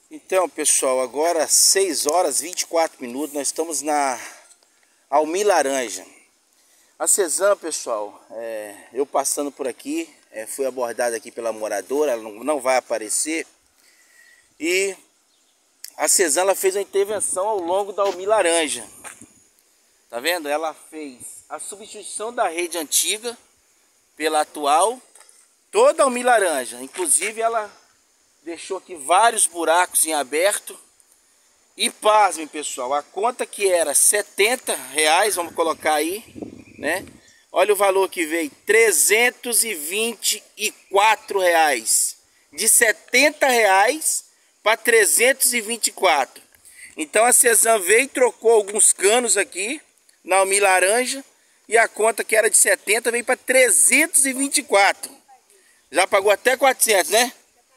Então, pessoal, agora 6 horas e 24 minutos, nós estamos na Almi Laranja. A Cezan, pessoal, eu passando por aqui, fui abordado aqui pela moradora, ela não vai aparecer. E a Cezan, ela fez uma intervenção ao longo da Almi Laranja. Tá vendo? Ela fez a substituição da rede antiga pela atual, toda a Almi Laranja. Inclusive, ela deixou aqui vários buracos em aberto. E pasmem, pessoal, a conta que era R$70, vamos colocar aí, né? Olha o valor que veio, R$324. De R$70 para 324. Então a Cezan veio e trocou alguns canos aqui na Almi Laranja. E a conta que era de 70 veio para 324. Já pagou até 400, né?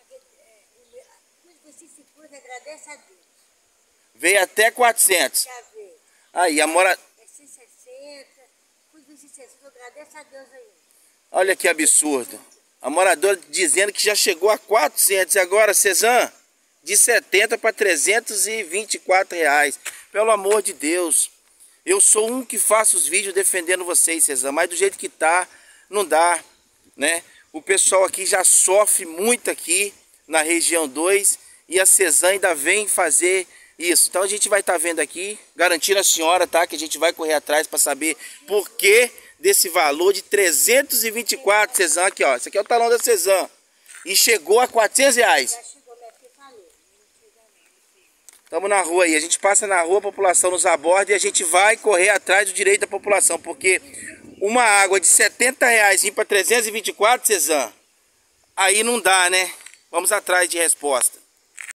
Agradeça a Deus. Veio até 400. Aí, a mora... 160, cuide de 60, eu agradeço a Deus aí. Olha que absurdo. A moradora dizendo que já chegou a 400. E agora, Cezan, de 70 para 324 reais. Pelo amor de Deus. Eu sou um que faço os vídeos defendendo vocês, Cezan. Mas do jeito que tá, não dá, né? O pessoal aqui já sofre muito aqui na região 2. E a Cezan ainda vem fazer isso. Então a gente vai estar vendo aqui, garantindo a senhora, tá? Que a gente vai correr atrás para saber por que desse valor de 324, Cezan. Aqui, ó. Esse aqui é o talão da Cezan. E chegou a 400 reais. Já chegou, minha filha falou. Estamos na rua aí. A gente passa na rua, a população nos aborda e a gente vai correr atrás do direito da população. Porque uma água de 70 reais ir para 324, Cezan, aí não dá, né? Vamos atrás de resposta.